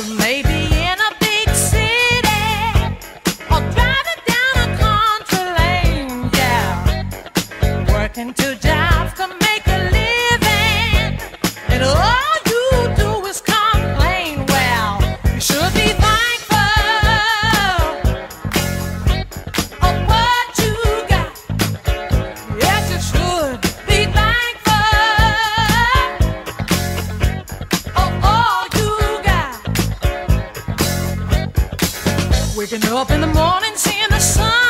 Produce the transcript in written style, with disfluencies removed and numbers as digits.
You may be in a big city or driving down a country lane, yeah, working two jobs to make a living, and all you do is complain. Well, you should be thankful of what you got. Yes, you should be thankful of all you got. Waking up in the morning, seeing the sun